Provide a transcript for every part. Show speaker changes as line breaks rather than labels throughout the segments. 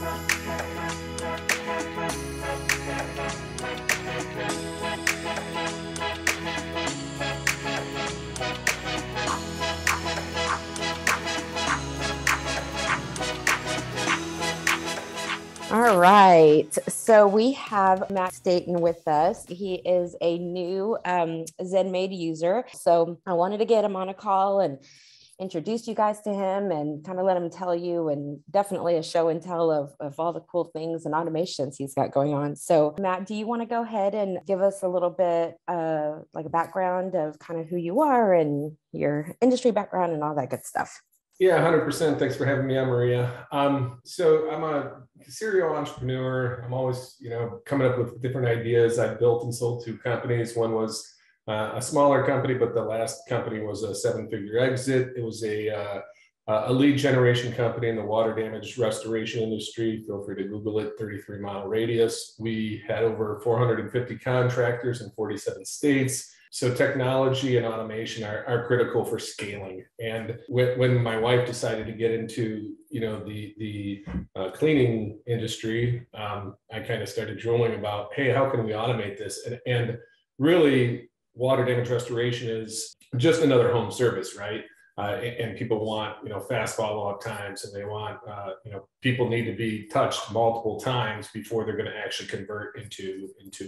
All right, so we have Staton with us. He is a new ZenMaid user. So I wanted to get him on a call and introduce you guys to him and kind of let him tell you, and definitely a show and tell of all the cool things and automations he's got going on. So Matt, do you want to go ahead and give us a little bit like a background of kind of who you are and your industry background and all that good stuff?
Yeah, 100%. Thanks for having me on, Maria. So I'm a serial entrepreneur. I'm always, coming up with different ideas. I've built and sold 2 companies. One was a smaller company, but the last company was a 7-figure exit. It was a lead generation company in the water damage restoration industry. Feel free to Google it, 33-mile radius. We had over 450 contractors in 47 states. So technology and automation are critical for scaling. And when my wife decided to get into, the cleaning industry, I kind of started drooling about, hey, how can we automate this? And really, water damage restoration is just another home service, right? And people want, fast follow-up times, and they want, people need to be touched multiple times before they're going to actually convert into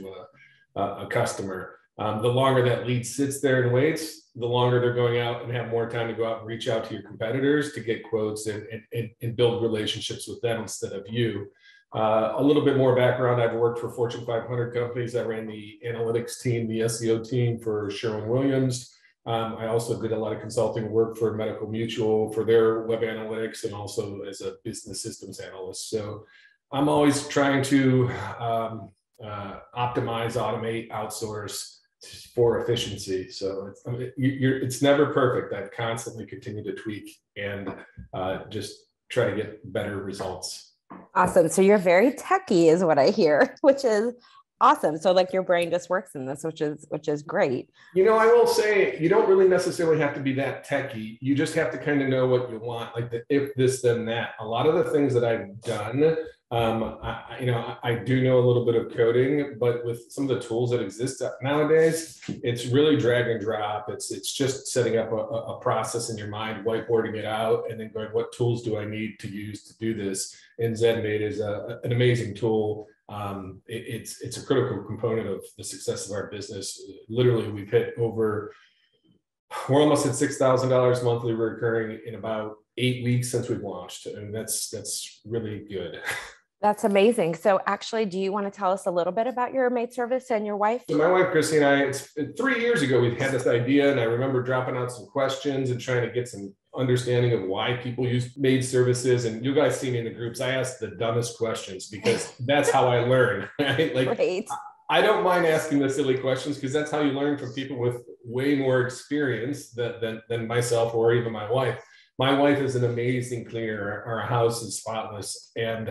a customer. The longer that lead sits there and waits, the longer they're going out and have more time to go out and reach out to your competitors to get quotes and build relationships with them instead of you. A little bit more background. I've worked for Fortune 500 companies. I ran the analytics team, the SEO team for Sherwin-Williams. I also did a lot of consulting work for Medical Mutual for their web analytics, and also as a business systems analyst. So I'm always trying to optimize, automate, outsource for efficiency. So it's never perfect. I've constantly continued to tweak and just try to get better results.
Awesome. So you're very techie is what I hear, which is awesome. So like your brain just works in this, which is great.
I will say you don't really necessarily have to be that techie. You just have to kind of know what you want, like the if this, then that. A lot of the things that I've done, I do know a little bit of coding, but with some of the tools that exist nowadays, it's really drag and drop. It's just setting up a process in your mind, whiteboarding it out, and then going, what tools do I need to use to do this? And ZenMaid is an amazing tool. It's a critical component of the success of our business. Literally, we're almost at $6,000 monthly recurring in about 8 weeks since we've launched, and that's really good.
That's amazing. So actually, do you want to tell us a little bit about your maid service and your wife?
So my wife, Christy, and I, it's 3 years ago, we had this idea, and I remember dropping out some questions and trying to get some understanding of why people use maid services. And you guys see me in the groups, I ask the dumbest questions because that's how I learn, right? Like, right. I don't mind asking the silly questions because that's how you learn from people with way more experience than myself or even my wife. My wife is an amazing cleaner. Our house is spotless. And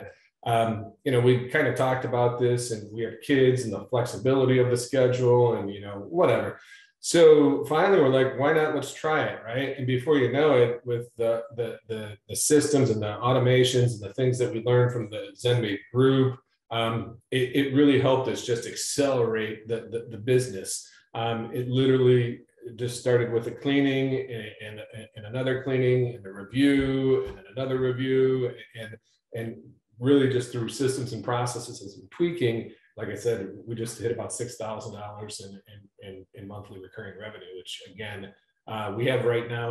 we kind of talked about this, and we have kids and the flexibility of the schedule and, whatever. So finally we're like, why not? Let's try it. Right. And before you know it, with the systems and the automations and the things that we learned from the ZenMaid group, it really helped us just accelerate the business. It literally just started with a cleaning and another cleaning and a review and then another review, and really just through systems and processes and some tweaking, like I said, we just hit about $6,000 in monthly recurring revenue, which again, we have right now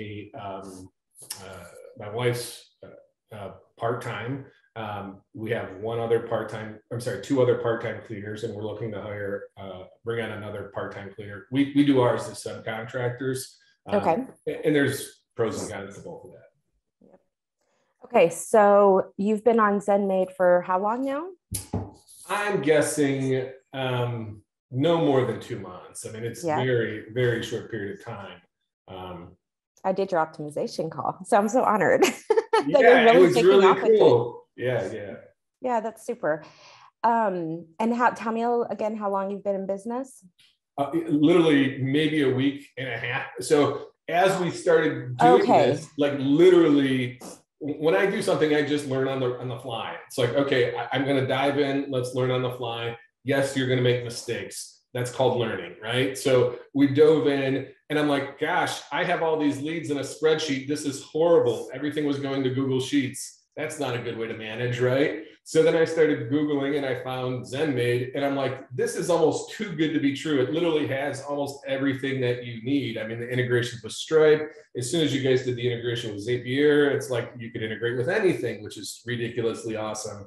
my wife's part-time. We have two other part-time cleaners, and we're looking to bring on another part-time cleaner. We do ours as subcontractors.
Okay.
And there's pros and cons to both of that.
Okay, so you've been on ZenMaid for how long now?
I'm guessing no more than 2 months. I mean, it's very, very short period of time. I
did your optimization call, so I'm so honored.
It was really cool. Yeah,
that's super. And tell me again how long you've been in business?
Literally maybe a week and a half. So as we started doing this, like literally when I do something, I just learn on the fly. It's like, okay, I'm going to dive in. Let's learn on the fly. Yes, you're going to make mistakes. That's called learning, right? So we dove in and I'm like, gosh, I have all these leads in a spreadsheet. This is horrible. Everything was going to Google Sheets. That's not a good way to manage, right? So then I started Googling and I found ZenMaid and I'm like, this is almost too good to be true. It literally has almost everything that you need. I mean, the integrations with Stripe, as soon as you guys did the integration with Zapier, it's like you could integrate with anything, which is ridiculously awesome.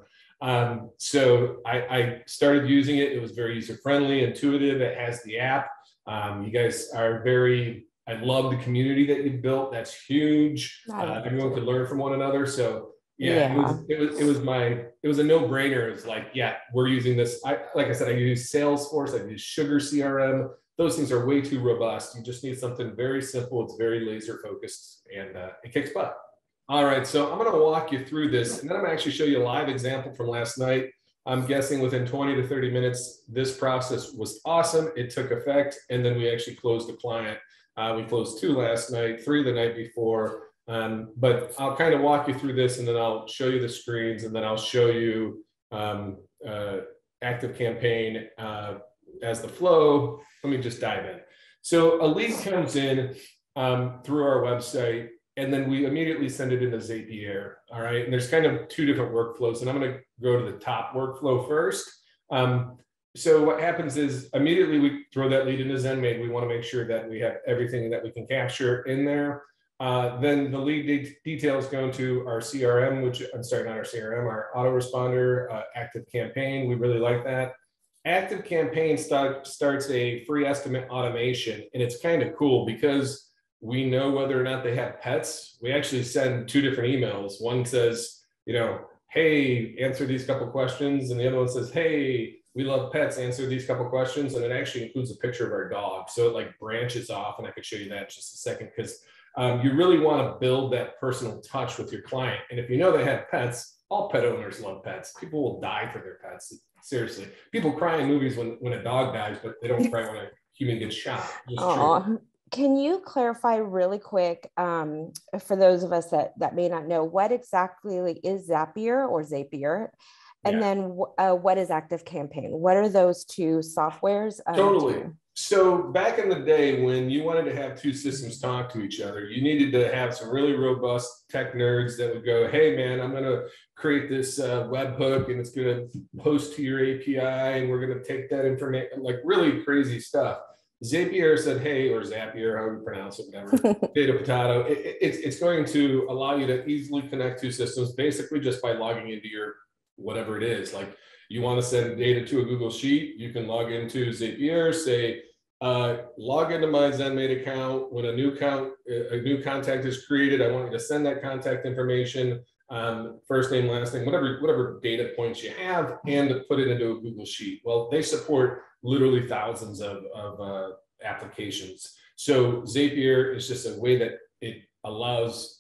So I started using it. It was very user-friendly, intuitive. It has the app. You guys are I love the community that you built. That's huge. Everyone could learn from one another. So yeah. It was a no-brainer. It's like, yeah, we're using this. Like I said, I use Salesforce, I use Sugar CRM. Those things are way too robust. You just need something very simple. It's very laser focused and it kicks butt. All right, so I'm going to walk you through this, and then I'm going to actually show you a live example from last night. I'm guessing within 20 to 30 minutes, this process was awesome. It took effect, and then we actually closed the client. We closed 2 last night, 3 the night before. But I'll kind of walk you through this, and then I'll show you the screens, and then I'll show you ActiveCampaign as the flow. Let me just dive in. So a lead comes in through our website, and then we immediately send it into Zapier. All right. And there's kind of 2 different workflows. And I'm going to go to the top workflow first. So what happens is immediately we throw that lead into ZenMaid. We want to make sure that we have everything that we can capture in there. Then the lead details go into our CRM, not our CRM, our autoresponder, ActiveCampaign. We really like that. ActiveCampaign starts a free estimate automation. And it's kind of cool because we know whether or not they have pets. We actually send 2 different emails. One says, hey, answer these couple questions. And the other one says, hey, we love pets, answer these couple questions. And it actually includes a picture of our dog. So it like branches off, and I could show you that in just a second, because you really want to build that personal touch with your client. And if you know they have pets, all pet owners love pets. People will die for their pets. Seriously. People cry in movies when a dog dies, but they don't cry when a human gets shot. It's true.
Can you clarify really quick for those of us that may not know, what exactly is Zapier or Zapier? And then what is ActiveCampaign? What are those 2 softwares?
Totally. So back in the day when you wanted to have 2 systems talk to each other, you needed to have some really robust tech nerds that would go, hey man, I'm going to create this webhook and it's going to post to your API and we're going to take that information, like really crazy stuff. Zapier said, hey, or Zapier, however you pronounce it, whatever, potato. It's going to allow you to easily connect 2 systems, basically just by logging into your whatever it is. Like you want to send data to a Google Sheet, you can log into Zapier, say, log into my ZenMaid account. When a new contact is created, I want you to send that contact information, first name, last name, whatever data points you have, and put it into a Google Sheet. Well, they support literally thousands of applications. So Zapier is just a way that it allows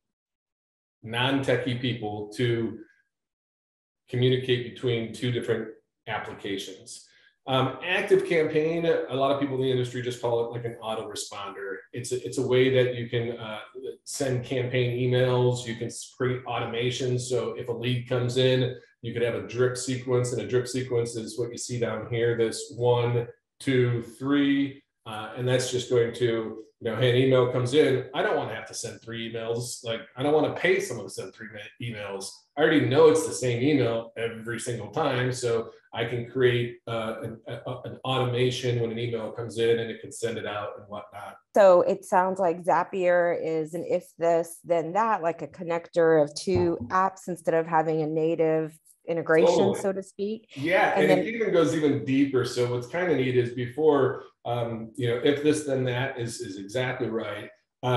non-techie people to communicate between 2 different applications. ActiveCampaign, a lot of people in the industry just call it like an autoresponder. It's a way that you can send campaign emails. You can create automations. So if a lead comes in, you could have a drip sequence, and a drip sequence is what you see down here, this 1, 2, 3, and that's just going to, hey, an email comes in. I don't want to have to send 3 emails. Like, I don't want to pay someone to send 3 emails. I already know it's the same email every single time. So I can create an automation when an email comes in, and it can send it out and whatnot.
So it sounds like Zapier is an if this, then that, like a connector of 2 apps instead of having a native integration, so to speak.
Yeah, and then it even goes even deeper. So what's kind of neat is before, if this, then that is exactly right.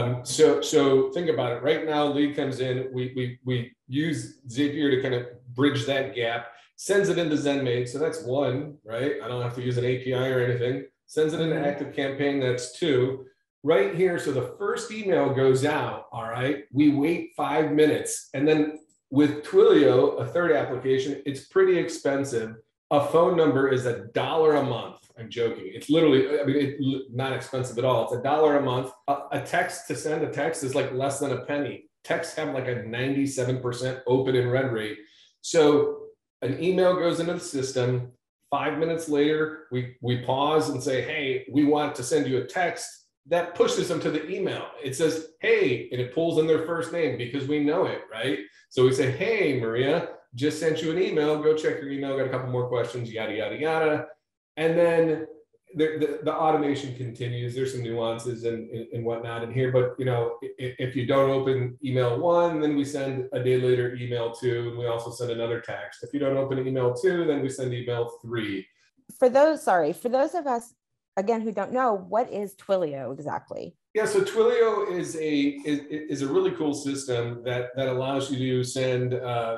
So think about it. Right now, lead comes in. We use Zapier to kind of bridge that gap. Sends it into ZenMaid. So that's 1, right? I don't have to use an API or anything. Sends it into ActiveCampaign. That's 2. Right here. So the first email goes out. All right. We wait 5 minutes, and then with Twilio, a 3rd application, it's pretty expensive. A phone number is $1 a month. I'm joking. It's literally, it's not expensive at all. It's $1 a month. A text to send a text is like less than a penny. texts have like a 97% open and read rate. So an email goes into the system. 5 minutes later, we pause and say, hey, we want to send you a text. That pushes them to the email. It says, hey, and it pulls in their first name because we know it, right? So we say, hey, Maria, just sent you an email. Go check your email. Got a couple more questions, yada, yada, yada. And then the automation continues. There's some nuances and whatnot in here, but if you don't open email 1, then we send a day later email 2, and we also send another text. If you don't open email 2, then we send email 3.
For those of us, again, who don't know, what is Twilio exactly?
Yeah, so Twilio is a really cool system that allows you to send,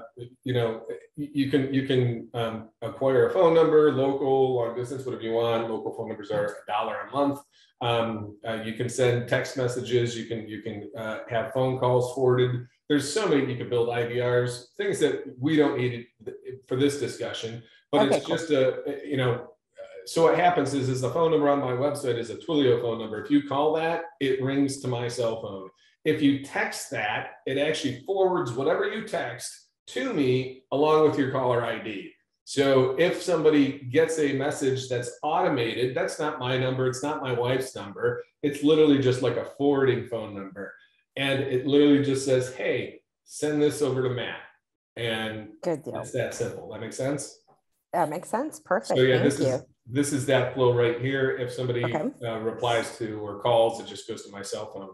you can acquire a phone number, local, long distance, whatever you want. Local phone numbers are $1 a month. You can send text messages. You can have phone calls forwarded. There's so many. You can build IVRs, things that we don't need for this discussion. But okay, it's cool. Just so what happens is the phone number on my website is a Twilio phone number. If you call that, it rings to my cell phone. If you text that, it actually forwards whatever you text to me along with your caller ID. So if somebody gets a message that's automated, that's not my number, it's not my wife's number, it's literally just like a forwarding phone number. And it literally just says, hey, send this over to Matt. And
good deal.
It's that simple. That makes sense?
That makes sense. Perfect.
So yeah,
Thank you.
This is that flow right here. If somebody replies to or calls, it just goes to my cell phone.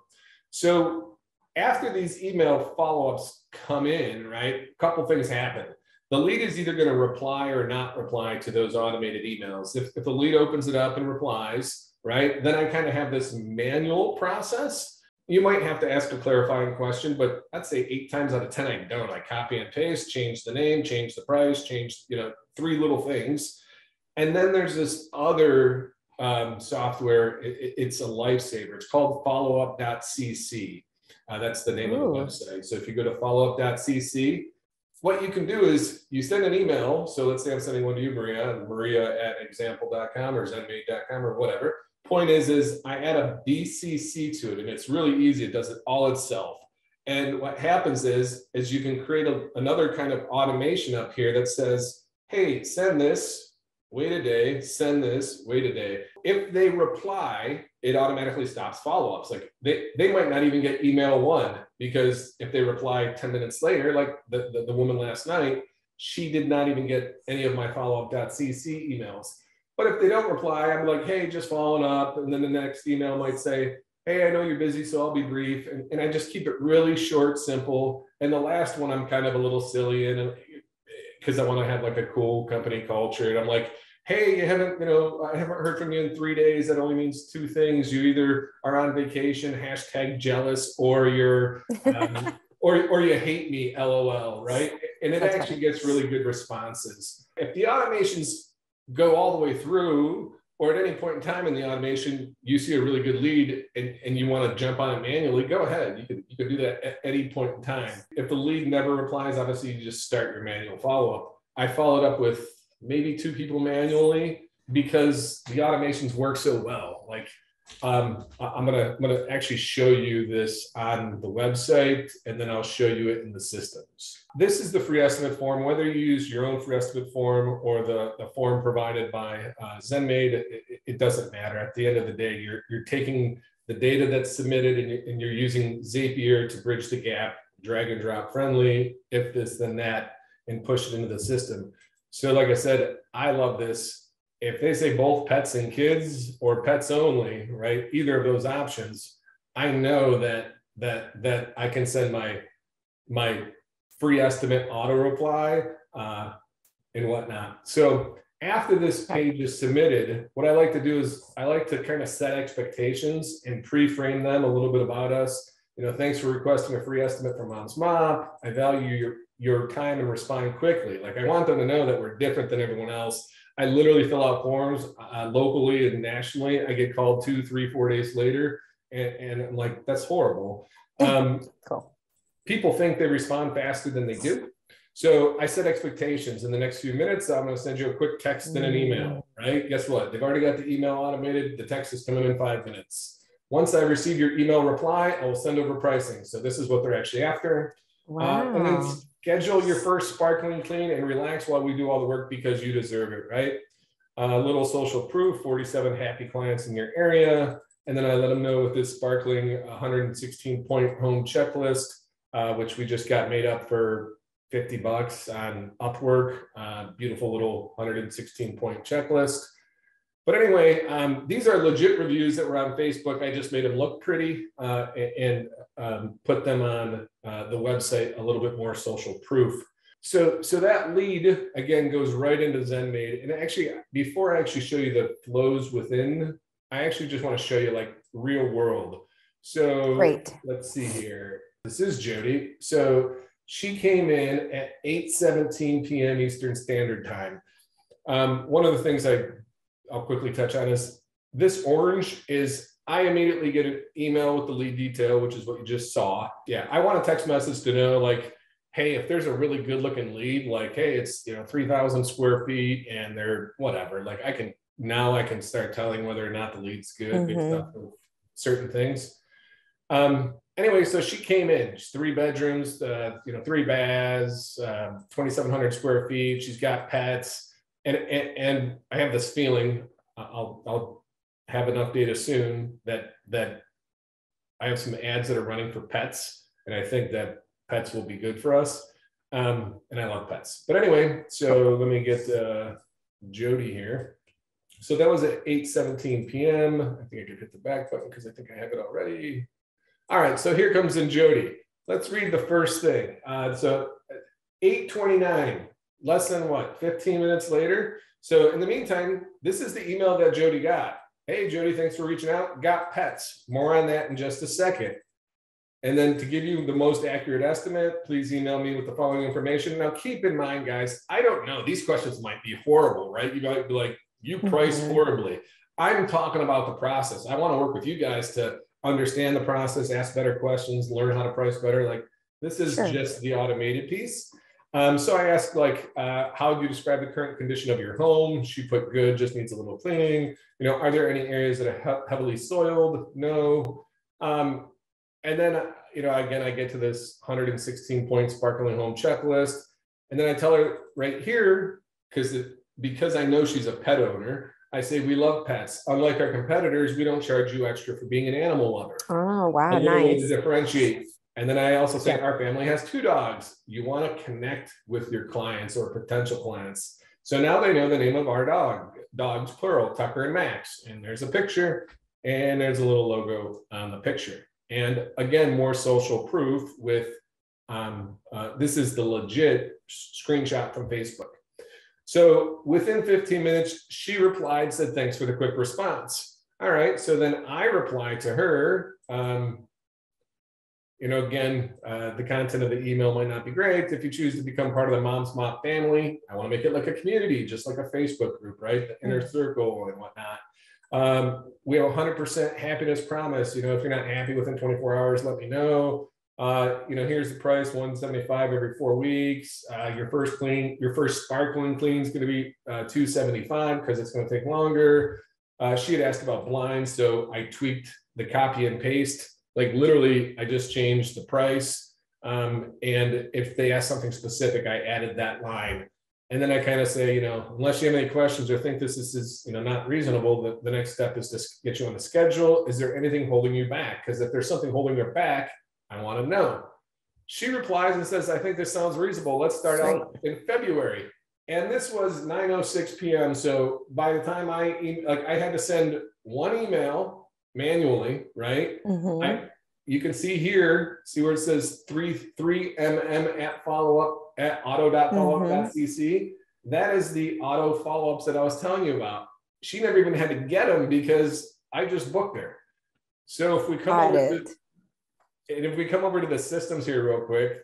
So after these email follow-ups come in, right, a couple things happen. The lead is either going to reply or not reply to those automated emails. If the lead opens it up and replies, right, then I kind of have this manual process. You might have to ask a clarifying question, but I'd say 8 times out of 10, I don't. I copy and paste, change the name, change the price, change 3 little things. And then there's this other software. It's a lifesaver. It's called followup.cc. That's the name of the website. So if you go to followup.cc, what you can do is you send an email. So let's say I'm sending one to you, Maria@example.com or ZenMaid.com or whatever. Point is I add a BCC to it, and it's really easy. It does it all itself. And what happens is you can create another kind of automation up here that says, hey, send this, wait a day, send this, wait a day. If they reply, it automatically stops follow-ups. Like they might not even get email 1, because if they reply 10 minutes later, like the woman last night, she did not even get any of my followup.cc emails. But if they don't reply, I'm like, hey, just following up. And then the next email might say, hey, I know you're busy, so I'll be brief. And I just keep it really short, simple. And the last one, I'm kind of a little silly in, because I want to have like a cool company culture. And I'm like, hey, I haven't heard from you in 3 days. That only means 2 things. You either are on vacation, #jealous, or you're, or you hate me, LOL, right? And it actually gets really good responses. If the automations go all the way through, or at any point in time in the automation, you see a really good lead and you want to jump on it manually, go ahead. You can do that at any point in time. If the lead never replies, obviously you just start your manual follow-up. I followed up with maybe 2 people manually because the automations work so well. Like I'm gonna actually show you this on the website, and then I'll show you it in the systems. This is the free estimate form. Whether you use your own free estimate form or the form provided by ZenMaid, it doesn't matter. At the end of the day, you're taking the data that's submitted and you're using Zapier to bridge the gap, drag and drop friendly, if this, then that, and push it into the system. So like I said, I love this. If they say both pets and kids or pets only, right? Either of those options, I know that I can send my free estimate auto reply and whatnot. So after this page is submitted, what I like to do is I like to kind of set expectations and pre-frame them a little bit about us. Thanks for requesting a free estimate from Mom's Mop. I value your time and respond quickly. Like I want them to know that we're different than everyone else. I literally fill out forms locally and nationally. I get called 2, 3, 4 days later, and I'm like, that's horrible.
Cool.
People think they respond faster than they do. So I set expectations. In the next few minutes, I'm going to send you a quick text and an email, right? Guess what? They've already got the email automated. The text is coming in 5 minutes. Once I receive your email reply, I will send over pricing. So this is what they're actually after.
Wow.
And then schedule your first sparkling clean and relax while we do all the work because you deserve it, right? A little social proof, 47 happy clients in your area. And then I let them know with this sparkling 116-point home checklist, which we just got made up for $50 on Upwork. Beautiful little 116-point checklist. But anyway, these are legit reviews that were on Facebook. I just made them look pretty and put them on the website, a little bit more social proof. So that lead, again, goes right into ZenMaid. And actually, before I actually show you the flows within, I actually just want to show you like real world. So
great. Let's
see here. This is Jody. So she came in at 8:17 p.m. Eastern Standard Time. One of the things I'll quickly touch on is this orange is, I immediately get an email with the lead detail, which is what you just saw. Yeah, I want a text message to know like, hey, if there's a really good looking lead, like, hey, it's 3,000 square feet and they're whatever, like I can start telling whether or not the lead's good based off of certain things. Anyway, so she came in, she's 3 bedrooms, 3 baths, 2,700 square feet. She's got pets. And I have this feeling, I'll have enough data soon that I have some ads that are running for pets. And I think that pets will be good for us. And I love pets. But anyway, so let me get Jody here. So that was at 8:17 p.m. I think I could hit the back button because I think I have it already. All right, so here comes in Jody. Let's read the first thing. So 8:29, less than what, 15 minutes later. So in the meantime, this is the email that Jody got. Hey, Jody, thanks for reaching out. Got pets. More on that in just a second. And then to give you the most accurate estimate, please email me with the following information. Now, keep in mind, guys, I don't know. These questions might be horrible, right? You might be like, you price horribly. I'm talking about the process. I want to work with you guys to understand the process, ask better questions, learn how to price better. Like this is just the automated piece. So I asked like, how do you describe the current condition of your home? She put good, just needs a little cleaning. Are there any areas that are heavily soiled? No. And then, again, I get to this 116-point sparkling home checklist. And then I tell her right here, because I know she's a pet owner, I say, we love pets. Unlike our competitors, we don't charge you extra for being an animal lover.
Oh, wow,
nice. To differentiate. And then I also say, our family has 2 dogs. You want to connect with your clients or potential clients. So now they know the name of our dogs, plural, Tucker and Max. And there's a picture and there's a little logo on the picture. And again, more social proof with, this is the legit screenshot from Facebook. So within 15 minutes, she replied, said, thanks for the quick response. All right, so then I replied to her, again, the content of the email might not be great. If you choose to become part of the Mom's Mop family, I want to make it like a community, just like a Facebook group, right? The inner circle and whatnot. We have 100% happiness promise. If you're not happy within 24 hours, let me know. Here's the price, $175 every 4 weeks. Your first sparkling clean is going to be $275 because it's going to take longer. She had asked about blinds, so I tweaked the copy and paste. Like literally, I just changed the price. And if they ask something specific, I added that line. And then I kind of say, unless you have any questions or think this is not reasonable, the next step is to get you on the schedule. Is there anything holding you back? Because if there's something holding her back, I want to know. She replies and says, I think this sounds reasonable. Let's start out in February. And this was 9:06 p.m. So by the time I had to send one email manually, right? You can see here, where it says 3mm at follow-up at auto.followup.cc. That is the auto follow-ups that I was telling you about. She never even had to get them because I just booked her. So if we come over to the systems here real quick,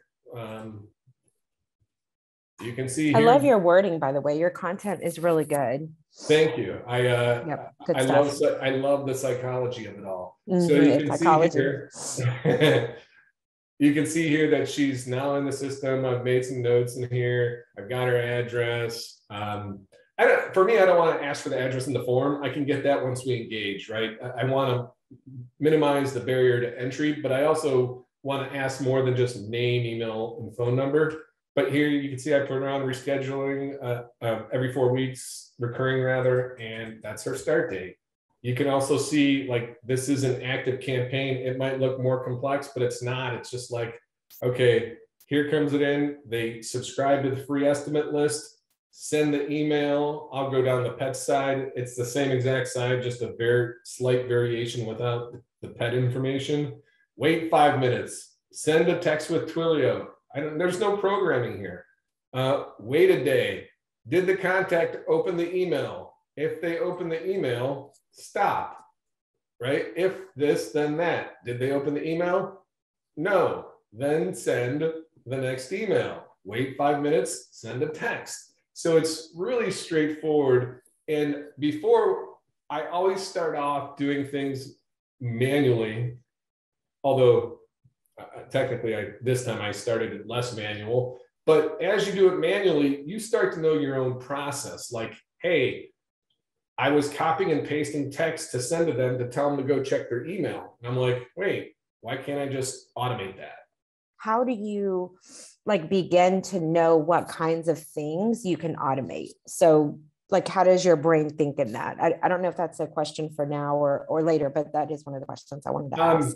you can see here.
I love your wording, by the way. Your content is really good.
Thank you. I love the psychology of it all. So you can see here, you can see here that she's now in the system. I've made some notes in here. I've got her address. I For me, I don't want to ask for the address in the form. I can get that once we engage, right? I want to minimize the barrier to entry, but I also want to ask more than just name, email, and phone number. But here you can see I put around rescheduling every 4 weeks, recurring rather, and that's her start date. You can also see like this is an active campaign. It might look more complex, but it's not. It's just like, okay, here comes it in. They subscribe to the free estimate list, send the email. I'll go down the pet side. It's the same exact side, just a very slight variation without the pet information. Wait 5 minutes. Send a text with Twilio. There's no programming here. Wait a day. Did the contact open the email? If they open the email, stop, right? If this, then that. Did they open the email? No. Then send the next email. Wait 5 minutes, send a text. So it's really straightforward. And before, I always start off doing things manually, although technically this time I started it less manual. But as you do it manually, you start to know your own process. Like, hey, I was copying and pasting text to send to them to tell them to go check their email. And I'm like, wait, why can't I just automate that?
How do you like begin to know what kinds of things you can automate? So like, how does your brain think in that? I don't know if that's a question for now or later, but that is one of the questions I wanted to ask.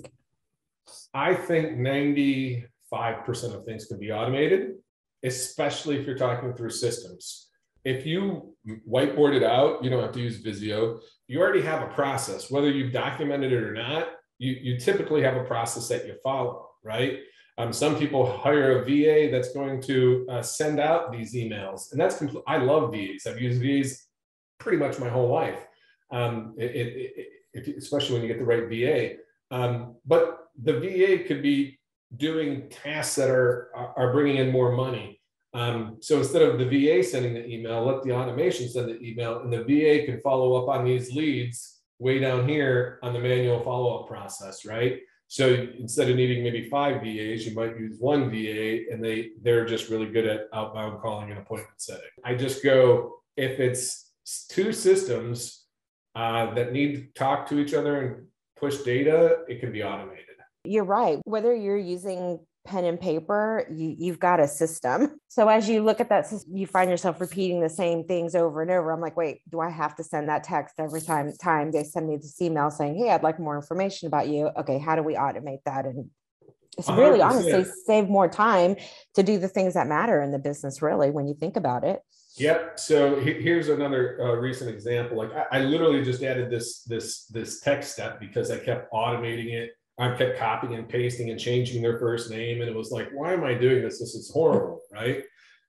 I think 95% of things can be automated, especially if you're talking through systems. If you whiteboard it out, you don't have to use Visio. You already have a process, whether you've documented it or not. You typically have a process that you follow, right? Some people hire a VA that's going to send out these emails, and that's I love VAs. I've used VAs pretty much my whole life, especially when you get the right VA. But the VA could be doing tasks that are bringing in more money. So instead of the VA sending the email, let the automation send the email, and the VA can follow up on these leads way down here on the manual follow-up process, right? So instead of needing maybe 5 VAs, you might use 1 VA, and they're just really good at outbound calling and appointment setting. I just go, if it's 2 systems that need to talk to each other and push data, it can be automated.
You're right. Whether you're using pen and paper, you've got a system. So as you look at that system, you find yourself repeating the same things over and over. I'm like, wait, do I have to send that text every time they send me this email saying, hey, I'd like more information about you. Okay, how do we automate that? And it's really 100%. Honestly save more time to do the things that matter in the business, really, when you think about it.
Yep. So here's another recent example. Like I literally just added this text step because I kept automating it. I kept copying and pasting and changing their first name. And it was like, why am I doing this? This is horrible, right?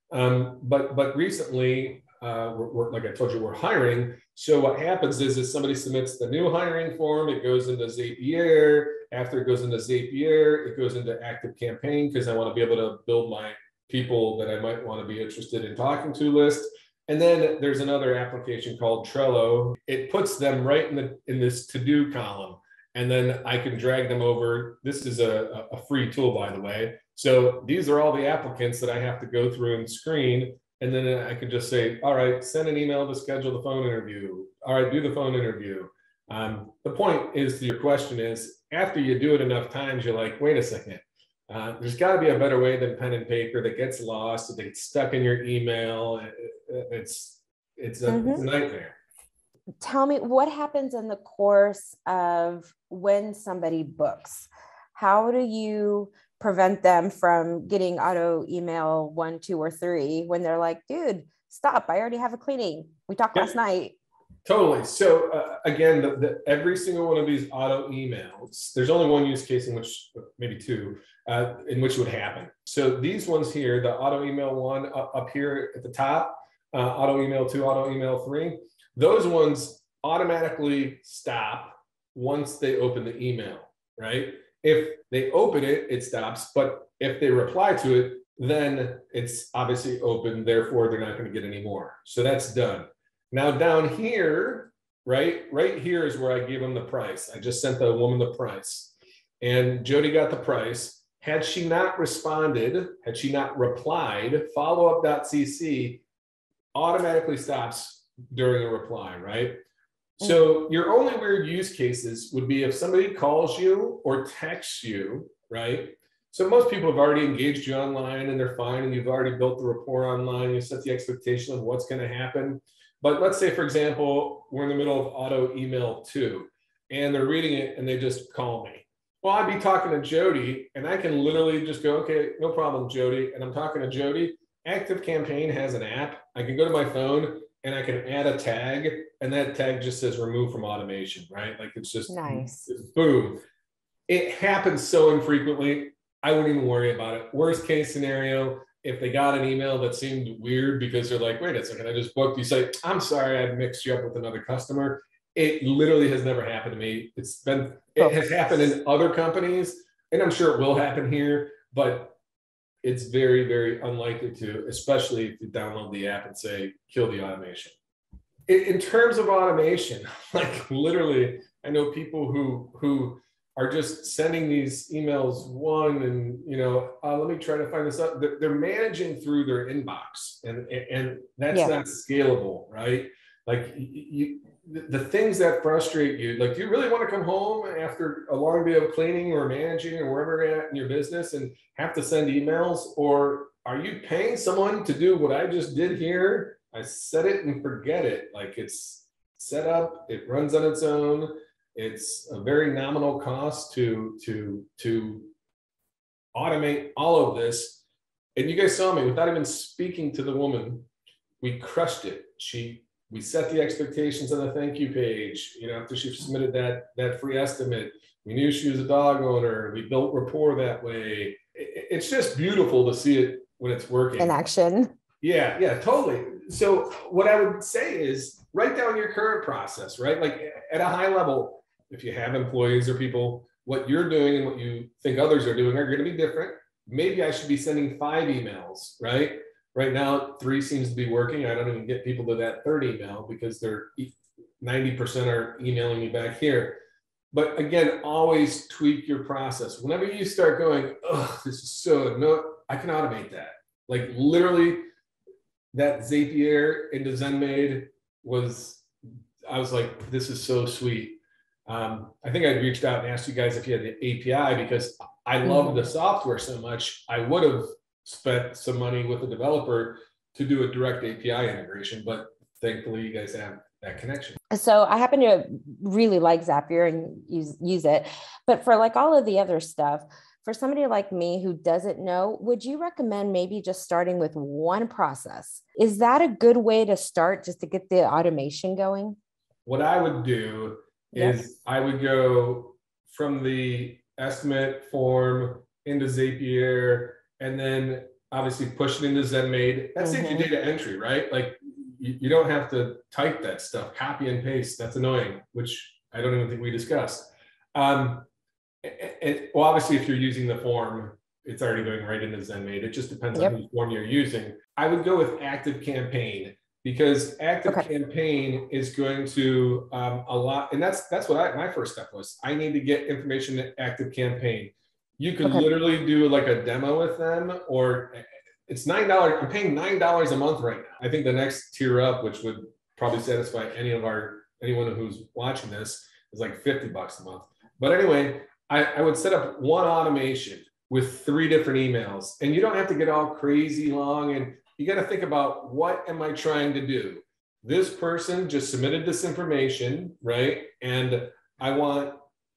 But recently, we're, like I told you, we're hiring. So what happens is somebody submits the new hiring form, it goes into Zapier. After it goes into Zapier, it goes into ActiveCampaign because I want to be able to build my people that I might want to be interested in talking to list. And then there's another application called Trello. It puts them right in this to-do column. And then I can drag them over. This is a free tool, by the way. So these are all the applicants that I have to go through and screen. And then I can just say, all right, send an email to schedule the phone interview. All right, do the phone interview. The point is, your question is, after you do it enough times, you're like, wait a second. There's got to be a better way than pen and paper that gets lost, that gets stuck in your email. It's a nightmare.
Tell me, what happens in the course of when somebody books? How do you prevent them from getting auto email 1, 2, or 3 when they're like, dude, stop, I already have a cleaning. We talked last night.
Totally. So again, every single one of these auto emails, there's only one use case in which, maybe 2, in which it would happen. So these ones here, the auto email 1 up here at the top, auto email 2, auto email 3, those ones automatically stop once they open the email, right? If they open it, it stops. But if they reply to it, then it's obviously open. Therefore, they're not going to get any more. So that's done. Now down here, right here is where I gave them the price. I just sent the woman the price. And Jody got the price. Had she not responded, had she not replied, followup.cc automatically stops during a reply, right? So your only weird use cases would be if somebody calls you or texts you, right? So most people have already engaged you online and they're fine, and you've already built the rapport online. You set the expectation of what's going to happen. But let's say, for example, we're in the middle of auto email 2 and they're reading it and they just call me. Well, I'd be talking to Jody and I can literally just go, okay, no problem, Jody. And I'm talking to Jody. ActiveCampaign has an app. I can go to my phone and I can add a tag, and that tag just says remove from automation, right? Like it's just
nice.
Boom. It happens so infrequently, I wouldn't even worry about it. Worst case scenario, if they got an email that seemed weird because they're like, wait a second, I just booked, you say, I'm sorry, I mixed you up with another customer. It literally has never happened to me. It has happened in other companies, and I'm sure it will happen here, but it's very, very unlikely to, especially if you download the app and say, kill the automation. In terms of automation, like literally, I know people who are just sending these emails and, let me try to find this out. They're managing through their inbox, and that's not scalable, right? Like the things that frustrate you, like, do you really want to come home after a long day of cleaning or managing or wherever you're at in your business and have to send emails? Or are you paying someone to do what I just did here? I set it and forget it. Like, it's set up, it runs on its own. It's a very nominal cost to automate all of this. And you guys saw me, without even speaking to the woman, we crushed it. We set the expectations on the thank you page. After she submitted that free estimate, we knew she was a dog owner. We built rapport that way. It's just beautiful to see it when it's working.
In action.
Yeah, totally. So what I would say is write down your current process, right? Like at a high level, if you have employees or people, what you're doing and what you think others are doing are going to be different. Maybe I should be sending 5 emails, right? Right now, 3 seems to be working. I don't even get people to that 3rd email because they're 90% are emailing me back here. But again, always tweak your process. Whenever you start going, oh, this is so, no, I can automate that. Like literally that Zapier into ZenMaid I was like, this is so sweet. I think I reached out and asked you guys if you had the API because I love the software so much. I would have spent some money with a developer to do a direct API integration, but thankfully you guys have that connection.
So I happen to really like Zapier and use it, but for like all of the other stuff, for somebody like me who doesn't know, would you recommend maybe just starting with one process? Is that a good way to start just to get the automation going?
What I would do is I would go from the estimate form into Zapier, and then obviously push it into ZenMaid. That's saves you data entry, right? Like you don't have to type that stuff, copy and paste. That's annoying, which I don't even think we discussed. Well, obviously, if you're using the form, it's already going right into ZenMaid. It just depends on whose form you're using. I would go with ActiveCampaign because ActiveCampaign is going to allow, and that's what my first step was. I need to get information to ActiveCampaign. You could literally do like a demo with them, or it's $9. I'm paying $9 a month right now. I think the next tier up, which would probably satisfy anyone who's watching this, is like $50 a month. But anyway, I would set up one automation with 3 different emails, and you don't have to get all crazy long. And you got to think about, what am I trying to do? This person just submitted this information, right? And I want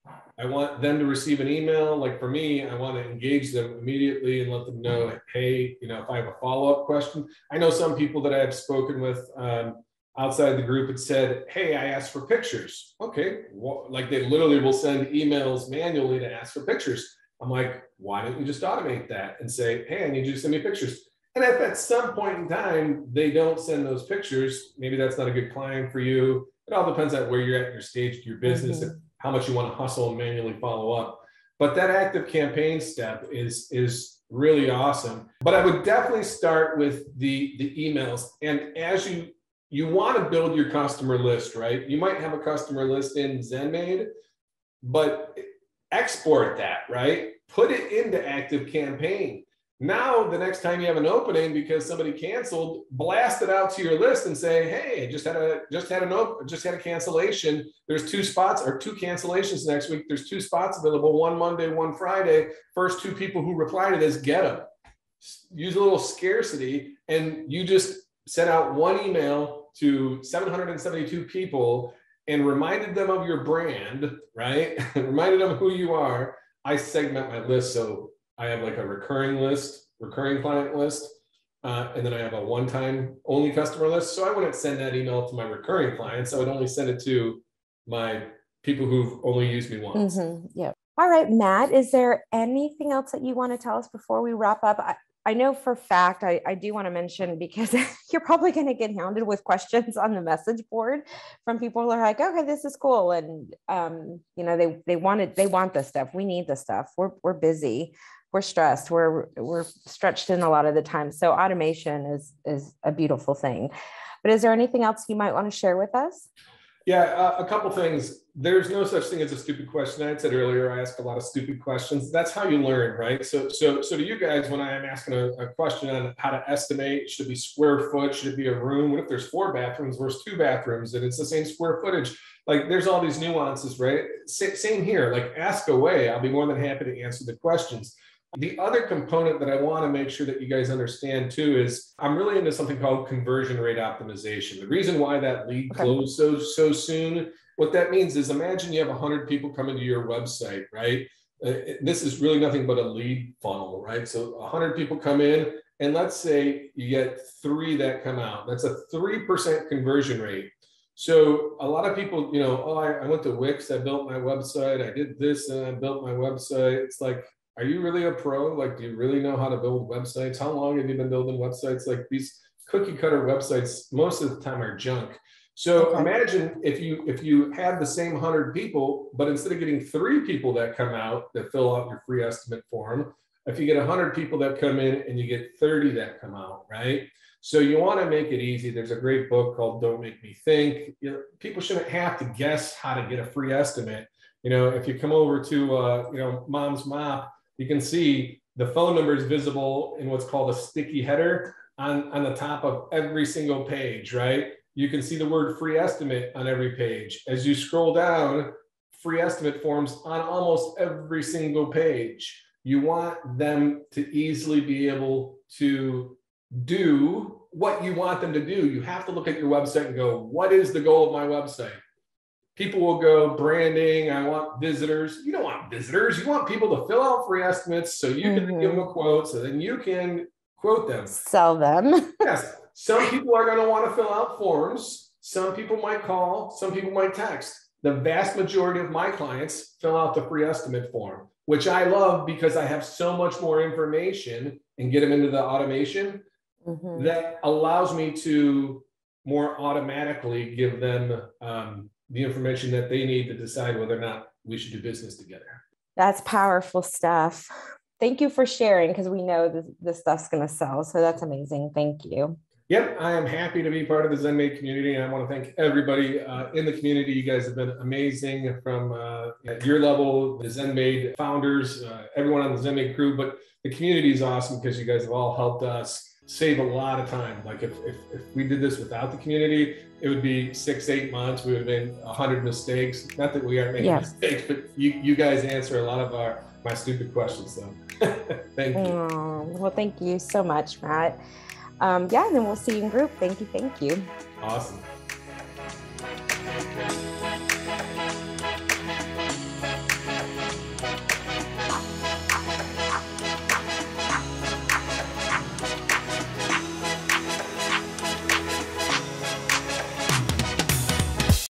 them to receive an email. Like for me, I want to engage them immediately and let them know, hey, if I have a follow-up question. I know some people that I have spoken with outside the group had said, hey, I asked for pictures. Okay, well, like they literally will send emails manually to ask for pictures. I'm like, why don't you just automate that and say, hey, I need you to send me pictures. And if at some point in time they don't send those pictures, maybe that's not a good client for you. It all depends on where you're at in your stage of your business and how much you want to hustle and manually follow up. But that ActiveCampaign step is really awesome. But I would definitely start with the emails. And as you want to build your customer list, right? You might have a customer list in ZenMaid, but export that, right? Put it into ActiveCampaign. Now, the next time you have an opening because somebody canceled, blast it out to your list and say, "Hey, just had a cancellation. There's 2 spots or 2 cancellations next week. There's 2 spots available, one Monday, one Friday. First 2 people who reply to this, get them." Use a little scarcity, and you just sent out one email to 772 people and reminded them of your brand, right? Reminded them who you are. I segment my list, so I have like a recurring client list, and then I have a one-time only customer list. So I wouldn't send that email to my recurring clients. I would only send it to my people who've only used me once.
Yeah. All right, Matt, is there anything else that you want to tell us before we wrap up? I know for a fact, I do want to mention, because you're probably going to get hounded with questions on the message board from people who are like, okay, this is cool. And, they want this stuff. We need this stuff. We're busy. We're stressed. We're stretched in a lot of the time. So automation is a beautiful thing. But is there anything else you might want to share with us?
Yeah, a couple things. There's no such thing as a stupid question. I said earlier, I ask a lot of stupid questions. That's how you learn, right? So to you guys, when I am asking a question on how to estimate, should it be square foot? Should it be a room? What if there's 4 bathrooms versus 2 bathrooms and it's the same square footage? Like, there's all these nuances, right? Same here. Like, ask away. I'll be more than happy to answer the questions. The other component that I want to make sure that you guys understand too is I'm really into something called conversion rate optimization. The reason why that lead closed so soon, what that means is, imagine you have 100 people coming to your website, right? This is really nothing but a lead funnel, right? So 100 people come in, and let's say you get 3 that come out. That's a 3% conversion rate. So a lot of people, I went to Wix, I built my website, I did this and I built my website. It's like, are you really a pro? Like, do you really know how to build websites? How long have you been building websites? Like, these cookie cutter websites, most of the time, are junk. So imagine if you had the same 100 people, but instead of getting 3 people that come out that fill out your free estimate form, if you get 100 people that come in and you get 30 that come out, right? So you want to make it easy. There's a great book called Don't Make Me Think. People shouldn't have to guess how to get a free estimate. If you come over to Mom's Mop, you can see the phone number is visible in what's called a sticky header on the top of every single page, right? You can see the word free estimate on every page. As you scroll down, free estimate forms on almost every single page. You want them to easily be able to do what you want them to do. You have to look at your website and go, what is the goal of my website? People will go, branding, I want visitors. You don't want visitors. You want people to fill out free estimates so you can give them a quote, so then you can quote them.
Sell them.
Yes. Some people are going to want to fill out forms. Some people might call. Some people might text. The vast majority of my clients fill out the free estimate form, which I love because I have so much more information and get them into the automation that allows me to more automatically give them the information that they need to decide whether or not we should do business together.
That's powerful stuff. Thank you for sharing, because we know this stuff's going to sell. So that's amazing. Thank you.
Yep, I am happy to be part of the ZenMaid community. And I want to thank everybody in the community. You guys have been amazing, from at your level, the ZenMaid founders, everyone on the ZenMaid crew. But the community is awesome because you guys have all helped us save a lot of time. Like, if we did this without the community, it would be 6-8 months. We would have made 100 mistakes. Not that we aren't making mistakes, but you guys answer a lot of my stupid questions. So thank you.
Well, thank you so much, Matt. And then we'll see you in group. Thank you.
Awesome.